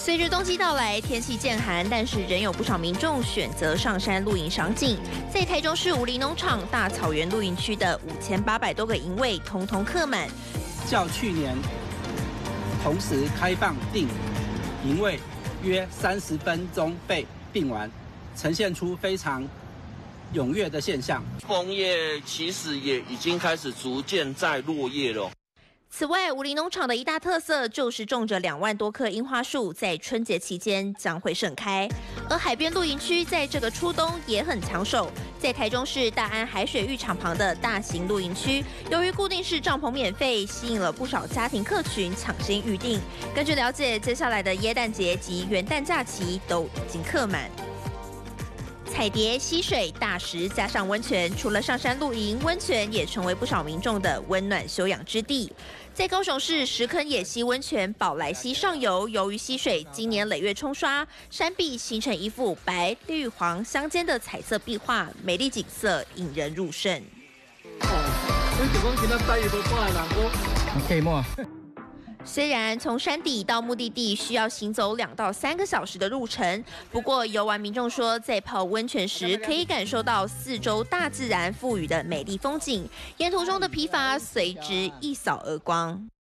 随着冬季到来，天气渐寒，但是仍有不少民众选择上山露营赏景。在台中市武陵农场大草原露营区的5800多个营位，通通客满。 较去年同时开放订营位约30分钟被订完，呈现出非常踊跃的现象。 枫叶其实也已经开始逐渐在落叶了。 此外，武陵农场的一大特色就是种着2万多棵樱花树，在春节期间将会盛开。而海边露营区在这个初冬也很抢手，在台中市大安海水浴场旁的大型露营区，由于固定式帐篷免费，吸引了不少家庭客群抢先预定。根据了解，接下来的耶诞节及元旦假期都已经客满。彩蝶、溪水、大石加上温泉，除了上山露营，温泉也成为不少民众的温暖休养之地。在高雄市石坑野溪温泉宝来溪上游，由于溪水经年累月冲刷，山壁形成一幅白、绿、黄相间的彩色壁画，美丽景色引人入胜。虽然从山底到目的地需要行走2到3个小时的路程，不过游玩民众说，在泡温泉时可以感受到四周大自然赋予的美丽风景，沿途中的疲乏随之一扫而光。